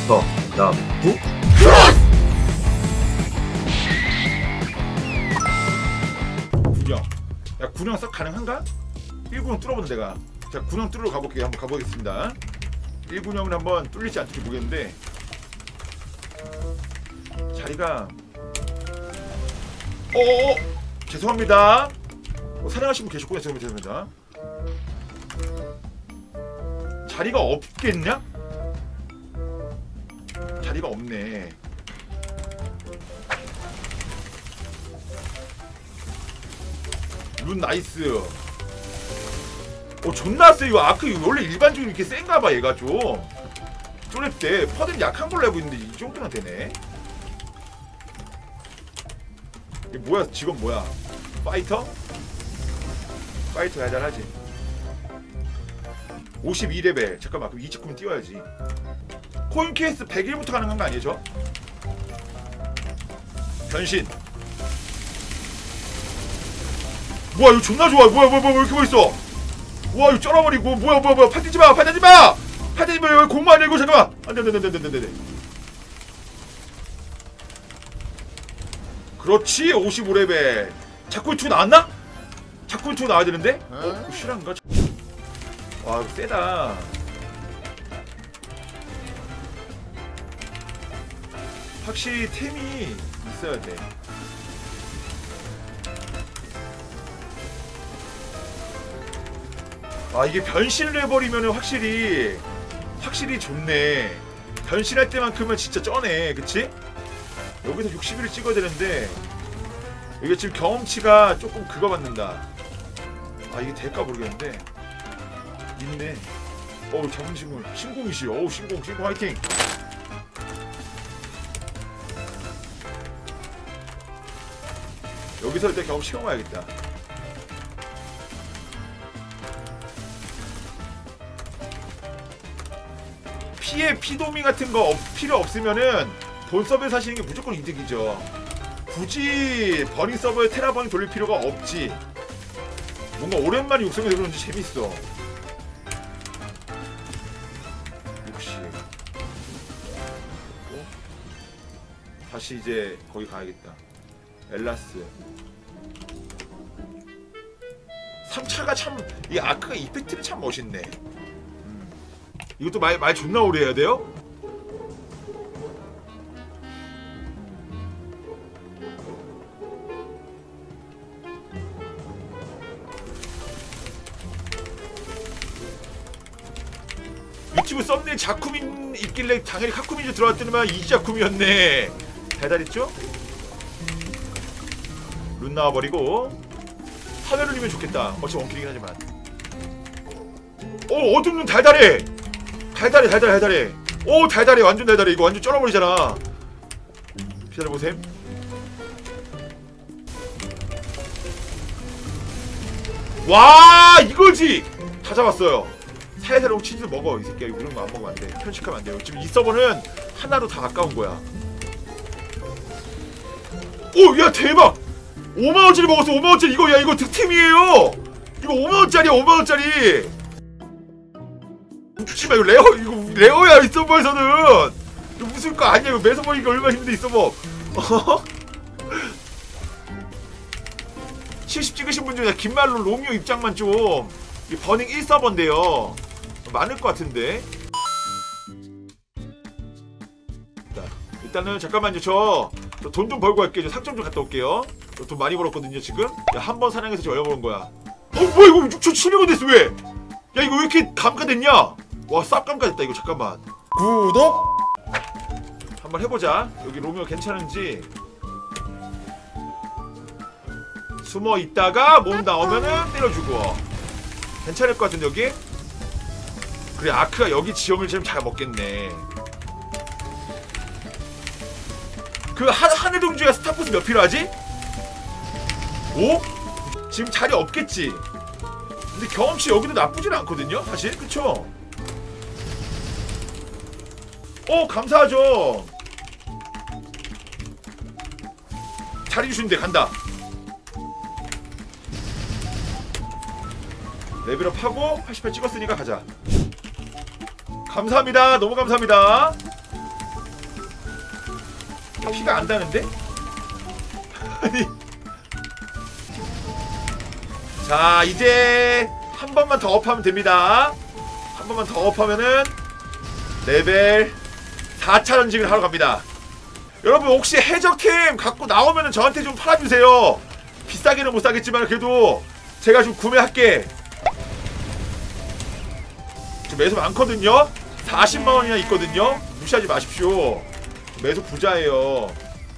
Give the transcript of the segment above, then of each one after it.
서남구. 군영. 야, 군영 썩 가능한가? 1군영 뚫어보자 내가. 자, 군영 뚫으러 가볼게요. 한번 가보겠습니다. 1군영을 한번 뚫릴지 안 뚫릴지 모르겠는데 자리가 죄송합니다. 사냥하신 분 계셨군요. 죄송합니다. 자리가 없겠냐? 자리가 없네. 룬 나이스. 존나 세. 이거 아크 원래 일반적으로 이렇게 센가봐. 얘가 좀 쪼렙 때 퍼즐 약한 걸로 알고 있는데 이 정도나 되네. 이게 뭐야? 직업 뭐야? 파이터? 파이터 해야 잘하지. 52레벨. 잠깐만, 그럼 29분 띄워야지. 코인 케이스 100일부터 가능한 거 아니죠? 변신. 뭐야, 이거 존나 좋아. 뭐야, 왜 이렇게 멋있어? 와, 이거 쩔어버리고. 뭐야. 파티지 마. 여기 공무 아니야, 이거. 잠깐만. 안 돼. 그렇지, 55레벨. 자쿠이 2 나왔나? 자쿠이 2 나와야 되는데? 실한가? 와, 이거 세다. 확실히 템이 있어야 돼. 아, 이게 변신을 해버리면 확실히 좋네. 변신할 때만큼은 진짜 쩌네. 그치? 여기서 60일을 찍어야 되는데 이게 지금 경험치가 조금 그거 받는다. 아, 이게 될까 모르겠는데 있네. 자본신문 신공이시. 신공 화이팅. 여기서 일단 경험 시켜봐야겠다. 피도미 같은 거 필요 없으면은 본 서버에 사시는 게 무조건 이득이죠. 굳이 버닝 서버에 테라버닝 돌릴 필요가 없지. 뭔가 오랜만에 육성해서 그런지 재밌어. 60. 다시 이제 거기 가야겠다. 엘라스. 3차가 참, 이 아크가 이펙트는 참 멋있네. 이것도 말 존나 오래 해야 돼요? 유튜브 썸네일 자쿠민 있길래 당연히 카쿠민 줄 들어왔더니만 이자쿠미였네. 달달했죠? 룬 나와버리고 하늘을 이면 좋겠다. 어차피 원킬이긴 하지만. 어둠 눈 달달해. 달달해. 달달해. 완전 달달해. 이거 완전 쩔어버리잖아. 기다려보셈. 와, 이거지. 다 잡았어요. 살살하고 치즈 먹어. 이 새끼야. 이런 거 안 먹으면 안 돼. 편식하면 안 돼요. 지금 이 서버는 하나로 다 아까운 거야. 야, 대박. 5만원짜리 먹었어. 5만원짜리. 이거 득템이에요. 이거 5만원짜리야. 5만원짜리. 웃지마. 이거 레어야. 이 서버에서는. 이거 무슨 거 아니야. 이거 매서 먹기가 얼마나 힘든데 이 서버. 70 찍으신 분 중에 긴말로 로미오 입장만 좀. 이 버닝 1서버인데요 많을 것 같은데. 일단은 잠깐만요. 저 돈 좀 벌고 갈게요. 저 상점 좀 갔다 올게요. 저 돈 많이 벌었거든요 지금. 야, 한 번 사냥해서 저 얼마 버는 거야. 뭐야 이거 6,700원 됐어. 왜? 야, 이거 왜 이렇게 감가됐냐? 와, 쌉 감가됐다 이거. 잠깐만. 구독 한번 해보자. 여기 로미오 괜찮은지. 숨어 있다가 몸 나오면은 때려주고. 괜찮을 것 같은데 여기? 그래, 아크가 여기 지형을 지금 잘 먹겠네. 그 하늘동주가 스타포스 몇 필요하지? 5? 지금 자리 없겠지? 근데 경험치 여기도 나쁘진 않거든요 사실. 그쵸? 감사하죠. 자리 주신대. 간다. 레벨업 하고 88 찍었으니까 가자. 감사합니다. 너무 감사합니다. 피가 안 다는데? 아니. 자, 이제 한 번만 더 업하면 됩니다. 한 번만 더 업하면은 레벨 4차 전직을 하러 갑니다. 여러분 혹시 해적팀 갖고 나오면은 저한테 좀 팔아주세요. 비싸게는 못 사겠지만 그래도 제가 좀 구매할게. 지금 매수 많거든요. 40만원이나 있거든요. 무시하지 마십시오. 매수 부자예요.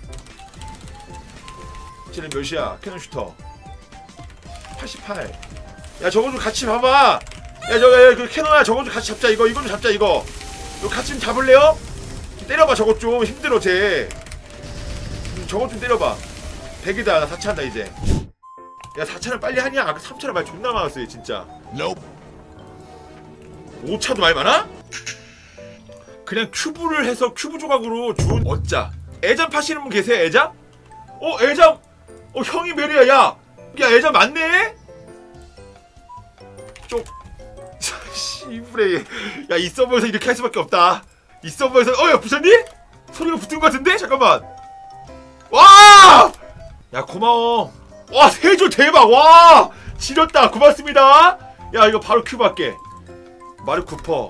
쟤는 몇이야? 캐논 슈터 88. 야 저거 좀 같이 봐봐. 야 저거 그 캐논아 저거 좀 같이 잡자. 이거 좀 잡자. 이거 같이 좀 잡을래요? 좀 때려봐. 저거 좀 힘들어 쟤. 저거 좀 때려봐. 100이다. 나 4차 한다 이제. 야 4차는 빨리 하냐? 아까 3차는 말 존나 많았어요 진짜. Nope. 5차도 말 많아? 그냥 큐브를 해서 큐브 조각으로 준 얻자. 애잠 파시는 분 계세요? 애잠? 애잠. 형이 메리야. 야 애잠 맞네? 좀 씨부레. 야 이 서버에서 이렇게 할 수밖에 없다. 이 서버에서 야 부셨니? 소리가 붙은 것 같은데? 잠깐만. 와! 야 고마워. 와 세조 대박. 와 지렸다. 고맙습니다. 야 이거 바로 큐브 할게. 마르 쿠퍼.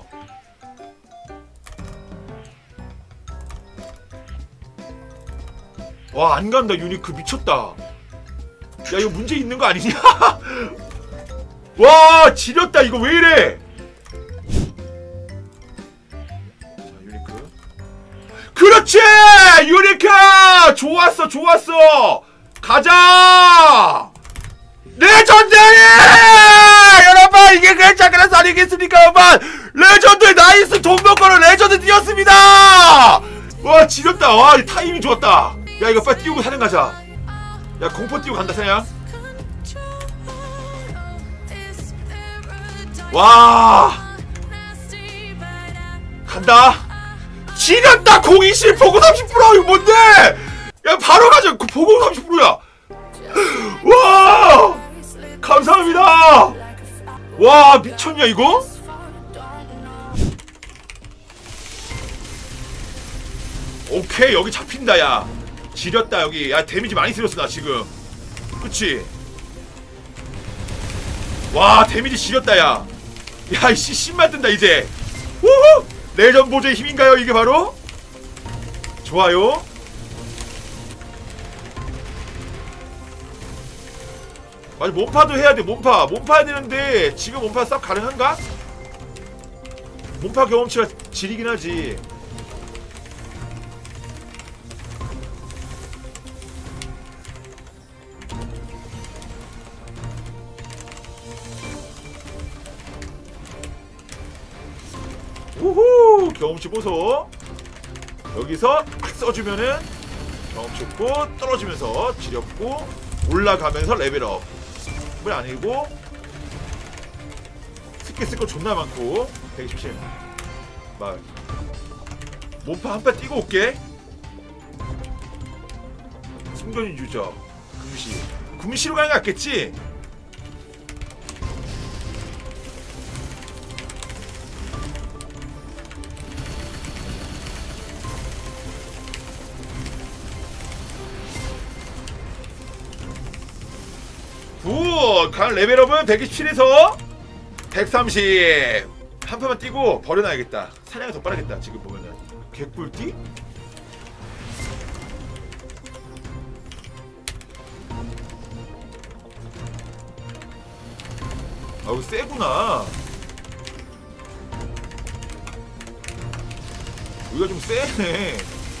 와 안간다. 유니크 미쳤다. 야 이거 문제 있는 거 아니냐? 와 지렸다. 이거 왜 이래? 자 유니크. 그렇지! 유니크! 좋았어 좋았어. 가자! 레전드리! 여러분 이게 괜찮은 아니겠습니까 여러분? 레전드 나이스. 돈 먹고는 레전드 뛰었습니다. 와 지렸다. 와 타이밍 좋았다. 야 이거 빨리 띄우고 사냥 가자. 야 공포 띄우고 간다 사냥. 와 간다. 지렸다. 020 보고 30% 이거 뭔데? 야 바로 가자. 보고 30%야 와 감사합니다. 와 미쳤냐 이거? 오케이 여기 잡힌다. 야 지렸다 여기. 야 데미지 많이 쓸었어 나 지금. 그치? 와 데미지 지렸다. 야 이씨 10만 뜬다 이제. 우후! 레전 보조의 힘인가요 이게 바로? 좋아요. 맞아 몸파도 해야돼. 몸파 해야 되는데 지금 몸파 싹 가능한가? 몸파 경험치가 지리긴 하지. 우후 경험치 보소. 여기서 써주면은 경험치 없고 떨어지면서 지렸고 올라가면서 레벨업. 왜 아니고 스킬 쓸 거 존나 많고 127 막 몸파 한 발 뛰고 올게. 숨겨진 유저 금시로 가는 게 낫겠지? 굿! 강 레벨업은 127에서 130. 한 판만 뛰고 버려놔야겠다. 사냥이 더 빠르겠다. 지금 보면은 개꿀띠? 아우 세구나. 여기가 좀 세네.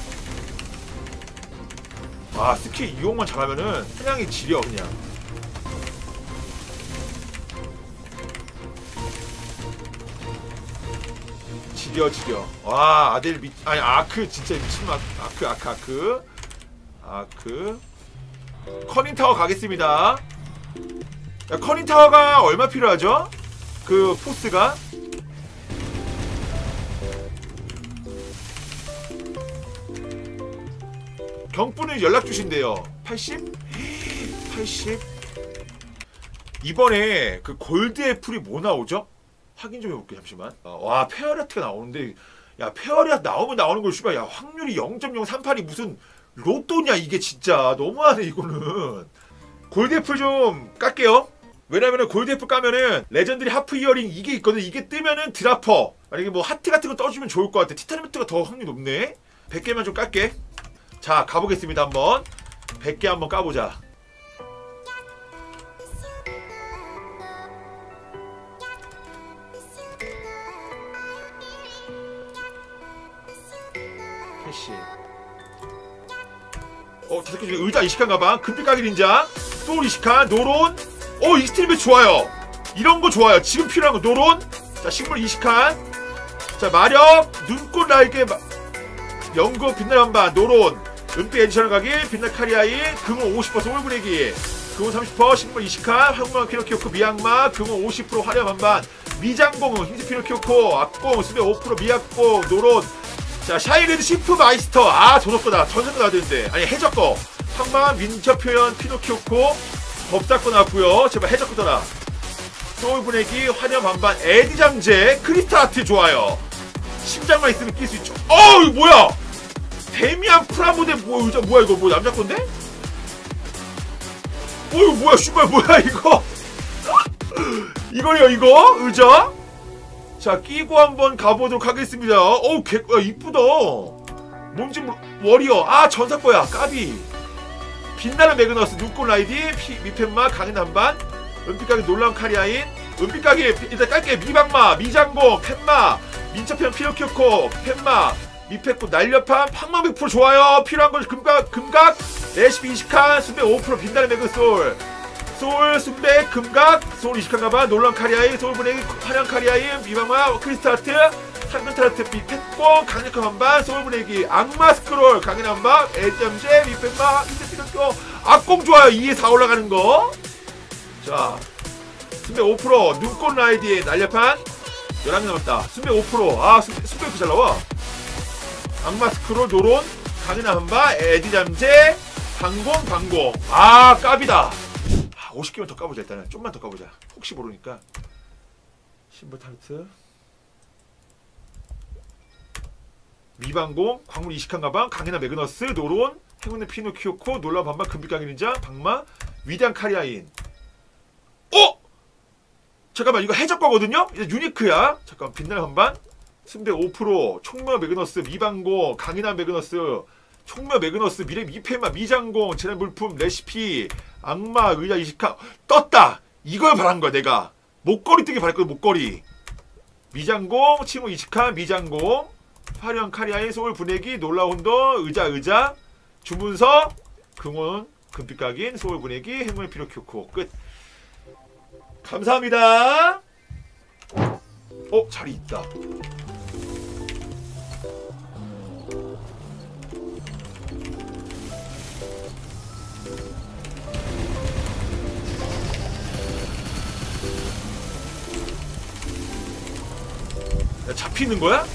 아 스킬 이용만 잘하면은 사냥이 지려 그냥. 지려. 와 아델 아니 아크 진짜 미친. 아크 커닝타워 가겠습니다. 야, 커닝타워가 얼마 필요하죠? 그 포스가 경부는 연락 주신대요. 80? 80? 이번에 그 골드 애플이 뭐 나오죠? 확인 좀 해볼게 잠시만. 와 페어리아트가 나오는데 야 페어리아트 나오면 나오는 걸 씨발. 야 확률이 0.038이 무슨 로또냐 이게 진짜 너무하네 이거는. 골드애플 좀 깎게요. 왜냐면은 골드애플 까면은 레전드리 하프 이어링 이게 있거든. 이게 뜨면은 드라퍼 만약에 뭐 하트 같은 거 떠주면 좋을 것 같아. 티타늄트가 더 확률이 높네. 100개만 좀 깎게. 자 가보겠습니다. 한번 100개 한번 까보자. 캐시. 저 새끼 중에 의자 이식한 가방, 금빛 가게 닌자, 소울 이식한, 노론. 익스트림이 좋아요. 이런 거 좋아요. 지금 필요한 거 노론. 자 식물 이식한. 자 마력, 눈꽃 날개, 연구 빛날 한반, 노론, 은빛 에디션 가기, 빛날 카리아인, 금호 50% 소울 분위기, 금호 30% 식물 이식한, 황무한 피노키오코 미악마, 금호 50% 화려한 한반, 미장공 흰색 피노키오코, 악공 스베 5% 미악공, 노론. 자 샤이레드 시프 마이스터. 저녁거다. 전생도 나와야 되는데. 아니 해적거 황망한 민첩 표현 피노키오코, 법사거 나왔고요. 제발 해적거더라. 소울 분해기 환영 반반 에디 잠재 크리스탈 아트 좋아요. 심장만 있으면 낄 수 있죠. 이거 뭐야? 데미안 프라모데 뭐야 이거 뭐 남자 건데? 이거 뭐야 슈발 뭐야 이거? 이거요 이거 의자? 자 끼고 한번 가보도록 하겠습니다. 이쁘다. 뭔지 워리어. 전사 거야. 까비. 빛나는 매그너스, 눈꽃 라이디, 미펜마, 강인 한반, 은빛가게 놀라운 카리아인, 은빛가게 일단 깔게. 미박마, 미장공, 펜마, 민첩형 피노키오코, 펜마, 미패꽃 날렵함, 팡망 100% 좋아요. 필요한 건 금각, 레시피 20칸, 순백 5% 빛나는 매그솔, 소울, 순백, 금각, 소울 20칸 가방, 놀라운 카리아인, 소울 분해기, 화려한 카리아인, 미박마, 크리스탈트, 상근타르트, 미패꽃, 강력한 한반, 소울 분해기, 악마 스크롤, 강인 한방, 에점제, 미펜마, 인데스가 악공 좋아요. 2에 4 올라가는 거. 자 순백 5%, 눈꽃 라이디의 날렵한 11개 남았다. 순백 5%. 순백 잘 나와. 악마 스크롤, 노론, 강인한 한바, 에디 잠재, 방공. 까비다. 50개만 더 까보자. 일단은 좀만 더 까보자. 혹시 모르니까. 심벌 타르트, 미방공, 광물 이식한 가방, 강인한 매그너스, 노론, 행운의 피노키오코, 놀라운 반반, 금빛가게 닌자, 박마, 위대한 카리아인. 잠깐만 이거 해적 거거든요? 유니크야. 잠깐 빛날 한반, 순백 5%, 총명 매그너스, 미방공, 강인한 매그너스, 총명 매그너스, 미래 미페마, 미장공, 재난 물품, 레시피, 악마, 의자 이식한. 떴다. 이걸 바란 거야 내가. 목걸이 뜨기 바랬거든. 목걸이. 미장공, 칭호 이식한, 미장공, 화려한 카리아인, 소울 분해기, 놀라운 더, 의자, 주문서, 금원, 금빛각인, 소울 분해기, 행운의 피노키오코. 끝. 감사합니다. 자리 있다. 야, 잡히는 거야?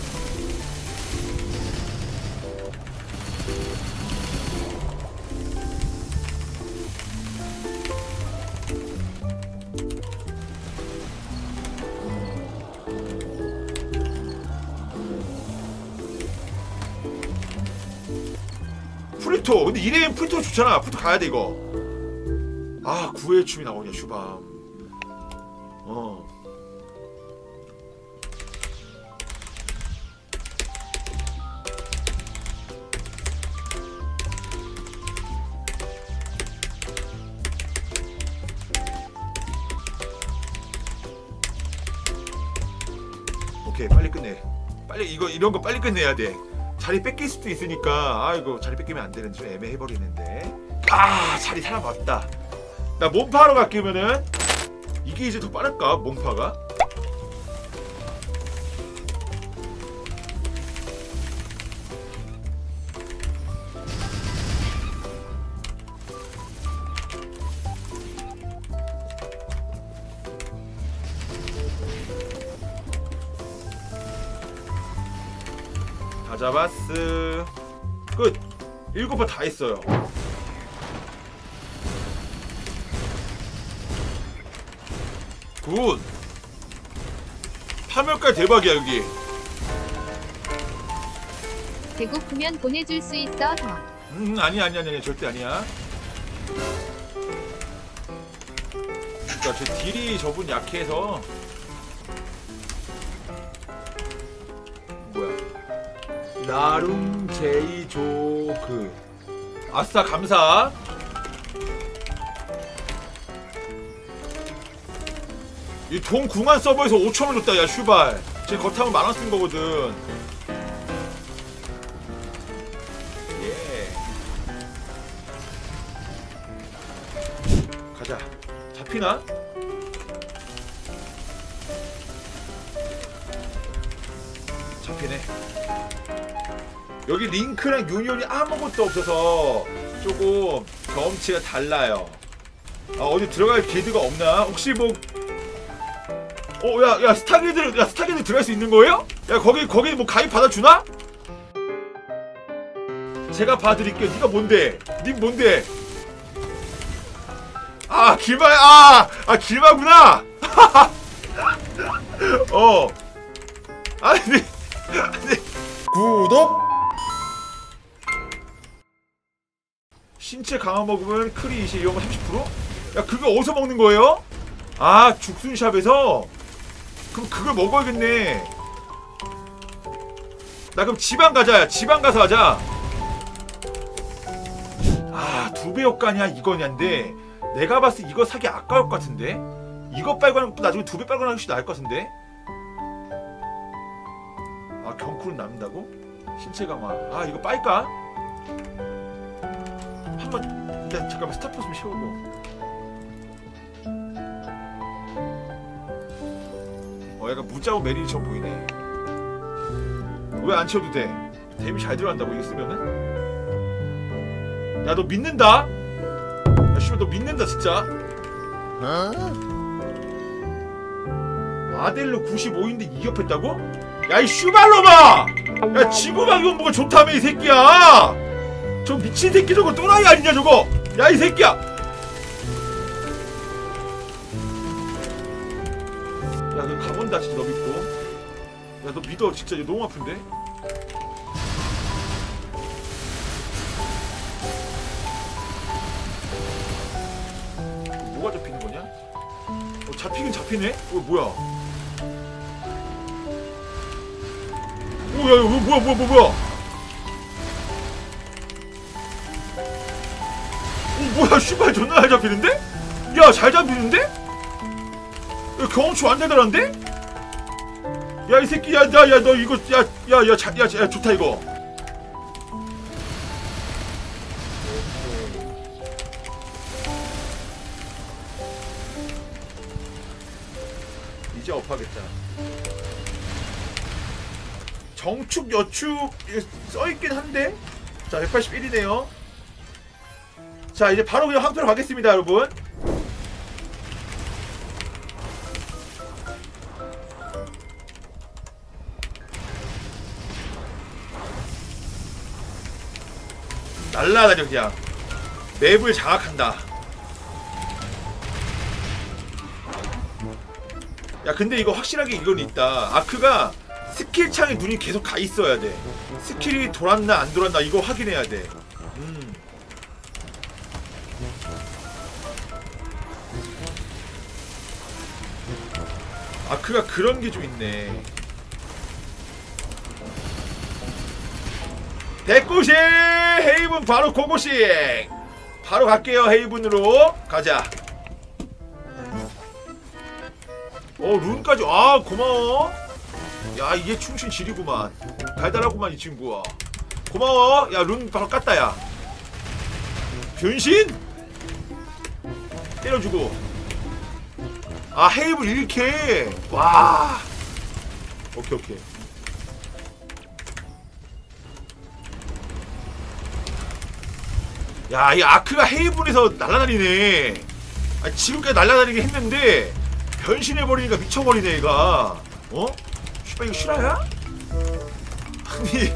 프리토. 근데 이래면 프리토 좋잖아. 프리토 가야돼 이거. 9회 춤이 나오냐 슈밤. 오케이 빨리 끝내. 빨리 이런 거 빨리 끝내야 돼. 자리 뺏길 수도 있으니까. 이거 자리 뺏기면 안 되는데 좀 애매해버리는데. 자리 사람 왔다. 나 몸파하러 갈게면은 이게 이제 더 빠를까? 몸파가? 다 잡았어. 끝. 7번 다 했어요. 굿. 파멸까지 대박이야 여기. 배고프면 보내줄 수 있어 더. 아니야 절대 아니야. 그러니까 저 딜이 저분 약해서. 뭐야? 나름 제이조그. 아싸 감사. 이 돈 궁한 서버에서 5,000원 줬다. 야 슈발. 지금 겉하면 10,000원 쓴 거거든. 예. 가자. 잡히나? 잡히네. 여기 링크랑 유니온이 아무것도 없어서 조금 경험치가 달라요. 아, 어디 들어갈 길드가 없나? 혹시 뭐 야 스타길드 들어갈 수 있는 거예요? 야 거기 뭐 가입 받아주나? 제가 봐드릴게요. 니가 뭔데? 님 뭔데? 아 길마야. 길마구나. 아니 구독. 신체 강화 먹으면 크리 20 이런 거 30%? 야 그거 어디서 먹는 거예요? 아 죽순샵에서? 그럼 그걸 먹어야겠네. 나 그럼 지방 가자. 지방 가서 하자. 아 2배 효과냐 이거냐인데 내가 봤을 때 이거 사기 아까울 것 같은데. 이거 빨고 하는 것도 나중에 2배 빨고 하는 것이 나을 것 같은데. 아 경쿨은 남는다고? 신체 강화. 아 이거 빨까? 한번 일단 잠깐만 스타포 좀 채우고. 약간 무자고 메리처럼 보이네. 왜 안 채워도 돼? 데미 잘 들어간다고 이거 쓰면은? 야 너 믿는다? 야 씨발 너 믿는다 진짜? 아델로 95인데 2엽했다고? 야 이 슈발로마! 야 지구막 이건 뭐가 좋다며 이 새끼야! 저 미친 새끼 저거 또라이 아니냐 저거! 야 이 새끼야! 야 너 가본다 진짜 너 믿고. 야 너 믿어 진짜. 이거 너무 아픈데? 뭐가 잡히는 거냐? 잡히긴 잡히네? 뭐야? 야 이거 뭐야? 뭐야 씨발 존나 잘 잡히는데? 야 잘 잡히는데? 야 경험치 완전 대단한데? 야 이 새끼 야 너 이거 야 좋다 이거. 이제 업하겠다. 정축 여축 써있긴 한데. 자 181이네요 자 이제 바로 그냥 항표로 가겠습니다 여러분. 날라다녀 그냥. 맵을 장악한다. 야 근데 이거 확실하게 이건 있다. 아크가 스킬창에 눈이 계속 가 있어야 돼. 스킬이 돌았나 안 돌았나 이거 확인해야 돼. 아크가 그런 게 좀 있네. 190 헤이븐 바로 고고싱. 바로 갈게요. 헤이븐으로 가자. 룬까지. 아 고마워. 야 이게 충신 질이구만. 달달하구만 이 친구야. 고마워. 야 룬 바로 깠다 야. 변신? 때려주고. 아 헤이븐 이렇게. 와. 오케이. 야 이 아크가 헤이븐에서 날아다니네. 아 지금까지 날아다니게 했는데 변신해버리니까 미쳐버리네 얘가. 씨발 이거 실화야? 아니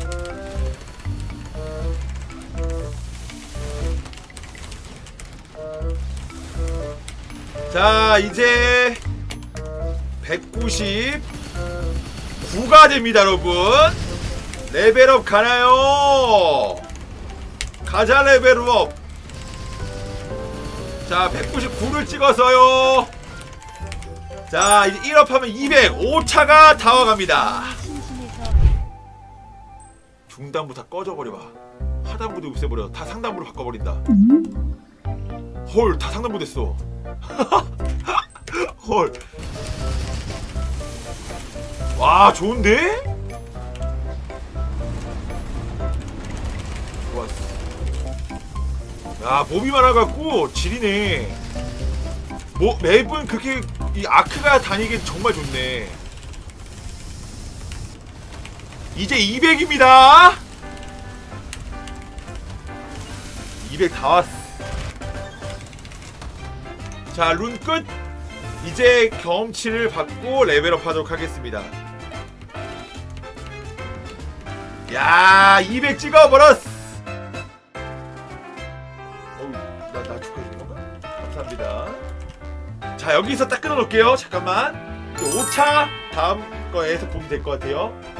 자 이제 199가 됩니다 여러분. 레벨업 가나요? 가자 레벨업. 자 199를 찍어서요. 자 이제 1업 하면 200 5차가 다 와갑니다. 중단부 다 꺼져버려봐. 하단부도 없애버려. 다 상단부로 바꿔버린다. 헐 다 상단부 됐어. 헐. 와 좋은데? 좋았어. 야 몹이 많아갖고 지리네. 뭐 맵은 그렇게 이 아크가 다니기 정말 좋네. 이제 200입니다. 200 다 왔어. 자 룬 끝. 이제 경험치를 받고 레벨업 하도록 하겠습니다. 야 200 찍어버렸어. 나 축하해준 건가? 감사합니다. 자 여기서 딱 끊어놓을게요. 잠깐만 5차 다음 거에서 보면 될 것 같아요.